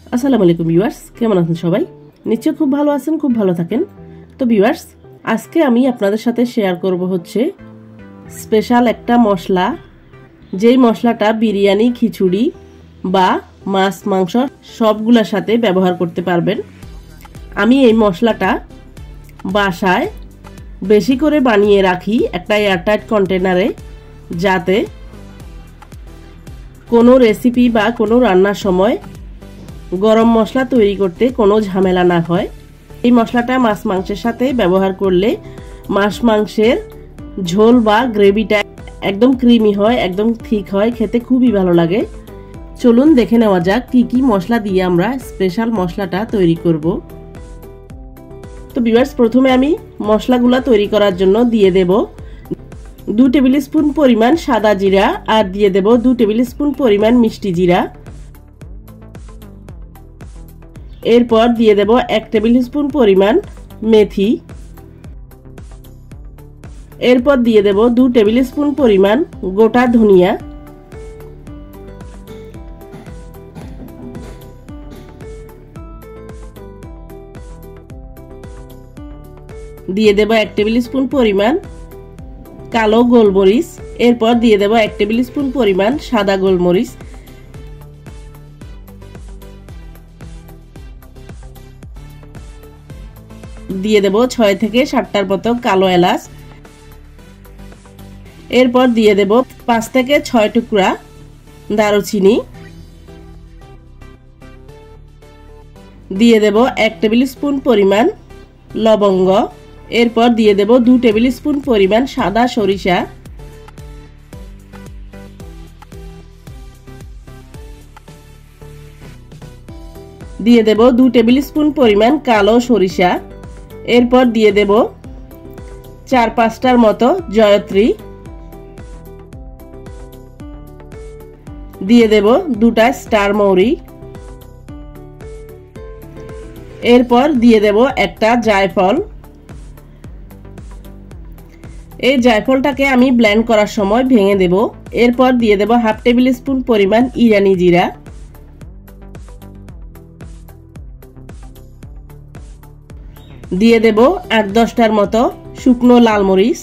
আসসালামু আলাইকুম ভিউয়ার্স, কেমন আছেন সবাই? নিশ্চয়ই খুব ভালো আছেন, খুব ভালো থাকেন। তো ভিউয়ার্স, আজকে আমি আপনাদের সাথে শেয়ার করব হচ্ছে স্পেশাল একটা মশলা, যেই মশলাটা বিরিয়ানি, খিচুড়ি বা মাছ মাংস সবগুলোর সাথে ব্যবহার করতে পারবেন। আমি এই মশলাটা বাসায় বেশি করে বানিয়ে রাখি একটা এয়ারটাইট কন্টেনারে, যাতে কোনো রেসিপি বা কোনো রান্নার সময় গরম মশলা তৈরি করতে কোনো ঝামেলা না হয়। এই মশলাটা মাছ মাংসের সাথে ব্যবহার করলে মাছ মাংসের ঝোল বা গ্রেভিটা একদম ক্রিমি হয়, একদম ঠিক হয়, খেতে খুবই ভালো লাগে। চলুন দেখে নেওয়া যাক কি কি মশলা দিয়ে আমরা স্পেশাল মশলাটা তৈরি করব। তো ভিউয়ার্স, প্রথমে আমি মশলাগুলা তৈরি করার জন্য দিয়ে দেব 2 টেবিল স্পুন পরিমাণ সাদা জিরা, আর দিয়ে দেব 2 টেবিল স্পুন পরিমাণ মিষ্টি জিরা। এরপর দিয়ে দেব 1 টেবিল স্পুন পরিমাণ মেথি। এরপর দিয়ে দেব 2 টেবিল স্পুন পরিমাণ গোটা ধনিয়া। দিয়ে দেব 1 টেবিল স্পুন পরিমাণ কালো গোলমরিচ। এরপর দিয়ে দেব 1 টেবিল স্পুন পরিমাণ সাদা গোলমরিচ। দিয়ে দেব 6 থেকে 7টার মতো কালো এলাচ। এরপর দিয়ে দেব 5 থেকে 6 টুকরা দারুচিনি। দিয়ে দেব 1 টেবিল স্পুন পরিমাণ লবঙ্গ। এরপর দিয়ে দেব 2 টেবিল স্পুন পরিমাণ সাদা সরিষা। দিয়ে দেব 2 টেবিল স্পুন পরিমাণ কালো সরিষা। এরপর দিয়ে দেব 4-5টার মতো জয়ত্রী। দিয়ে দেব 2টা স্টার মৌরি। এরপর দিয়ে দেব একটা জায়ফল। এই জায়ফলটাকে আমি ব্লেন্ড করার সময় ভেঙে দেব। এরপর দিয়ে দেব 1/2 টেবিল স্পুন পরিমাণ ইরানি জিরা। দিয়ে দেব 8-10টার মতো শুকনো লাল মরিচ।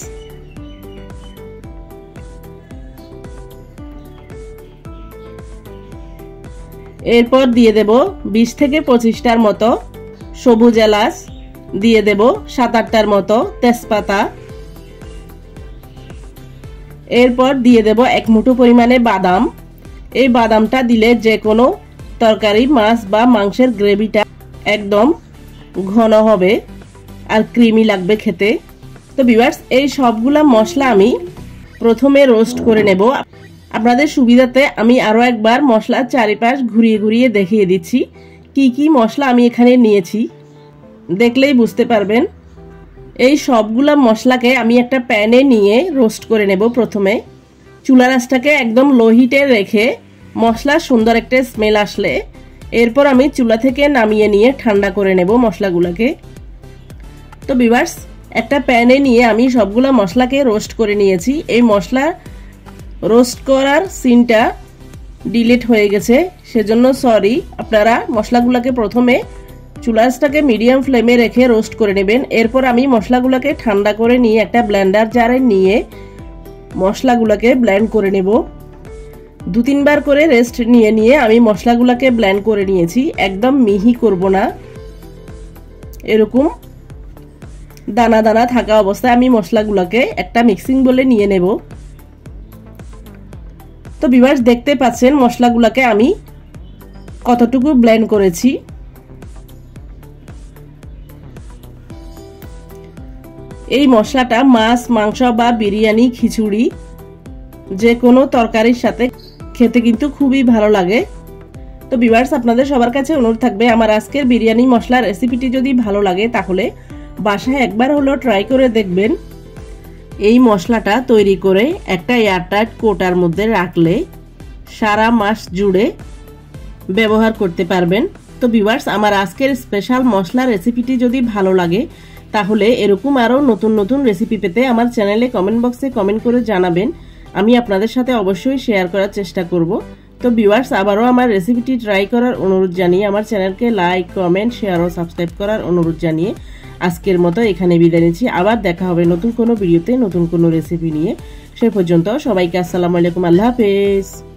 এরপর দিয়ে দেব 20 থেকে 25টার মতো সবুজ এলাচ। দিয়ে দেব 7-8টার মতো তেজপাতা। এরপর দিয়ে দেব 1 মুঠো পরিমাণে বাদাম। এই বাদামটা দিলে যে কোনো তরকারি, মাছ বা মাংসের গ্রেভিটা একদম ঘন হবে আর ক্রিমি লাগবে খেতে। তো ভিউয়ার্স, এই সবগুলা মশলা আমি প্রথমে রোস্ট করে নেব। আপনাদের সুবিধাতে আমি আরো একবার মশলার চারিপাশ ঘুরিয়ে ঘুরিয়ে দেখিয়ে দিচ্ছি কি কি মশলা আমি এখানে নিয়েছি, দেখলেই বুঝতে পারবেন। এই সবগুলা মশলাকে আমি একটা প্যানে নিয়ে রোস্ট করে নেব। প্রথমে চুলা আঁচটাকে একদম লো হিটে রেখে মশলার সুন্দর একটা স্মেল আসলে এরপর আমি চুলা থেকে নামিয়ে নিয়ে ঠান্ডা করে নেব মশলাগুলোকে। তো ভিউয়ার্স, একটা প্যানে নিয়ে আমি সবগুলা মশলাকে রোস্ট করে নিয়েছি। এই মশলা রোস্ট করার সিনটা ডিলিট হয়ে গেছে, সেজন্য সরি। আপনারা মশলাগুলোকে প্রথমে চুলাসটাকে মিডিয়াম ফ্লেমে রেখে রোস্ট করে নেবেন। এরপর আমি মশলাগুলোকে ঠান্ডা করে নিয়ে একটা ব্লেন্ডার জারে নিয়ে মশলাগুলোকে ব্লেন্ড করে নেব। 2-3 বার করে রেস্ট নিয়ে নিয়ে আমি মশলাগুলোকে ব্লেন্ড করে নিয়েছি। একদম মিহি করব না, এরকম দানা দানা থাকা অবস্থায় আমি মশলাগুলোকে একটা মিক্সিং বলে নিয়ে নেব। তো ভিউয়ার্স, দেখতে পাচ্ছেন মশলাগুলোকে আমি কতটুকু ব্লেন্ড করেছি। এই মশলাটা মাছ মাংস বা বিরিয়ানি, খিচুড়ি যে কোনো তরকারির সাথে খেতে কিন্তু খুবই ভালো লাগে। তো ভিউয়ার্স, আপনাদের সবার কাছে অনুরোধ থাকবে, আমার আজকের বিরিয়ানি মশলার রেসিপিটি যদি ভালো লাগে তাহলে বাসায় একবার হলেও ট্রাই করে দেখবেন। এই মশলাটা তৈরি করে একটা এয়ারটাইট কোটার মধ্যে রাখলে সারা মাস জুড়ে ব্যবহার করতে পারবেন। তো ভিউয়ার্স, আমার আজকের স্পেশাল মশলা রেসিপিটি যদি ভালো লাগে তাহলে এরকম আরও নতুন নতুন রেসিপি পেতে আমার চ্যানেলে কমেন্ট বক্সে কমেন্ট করে জানাবেন। আমি আপনাদের সাথে অবশ্যই শেয়ার করার চেষ্টা করব। তো ভিউয়ার্স, আবারও আমার রেসিপিটি ট্রাই করার অনুরোধ জানিয়ে আমার চ্যানেলকে লাইক, কমেন্ট, শেয়ার ও সাবস্ক্রাইব করার অনুরোধ জানিয়ে আজকের মতো এখানে বিদায় নিচ্ছি। আবার দেখা হবে নতুন কোনো ভিডিওতে নতুন কোনো রেসিপি নিয়ে। সে পর্যন্ত সবাইকে আসসালামু আলাইকুম, আল্লাহ হাফেজ।